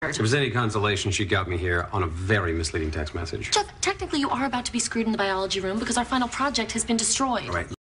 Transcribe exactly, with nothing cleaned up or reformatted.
If there's any consolation, she got me here on a very misleading text message. Jeff, technically you are about to be screwed in the biology room because our final project has been destroyed. All right.